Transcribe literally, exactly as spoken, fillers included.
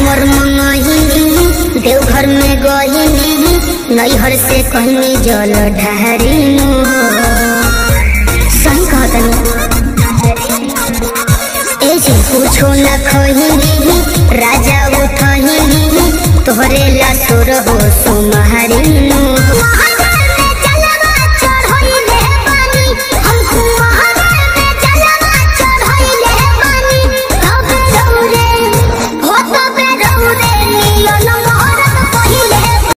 कांवर मंगहिनी देवघर में गहिनी नैहर से कहनी जल ढारी सही कहतनी ऐसे कुछो न खहिनी राजा उठहिनी तोहरे ला सुर हो।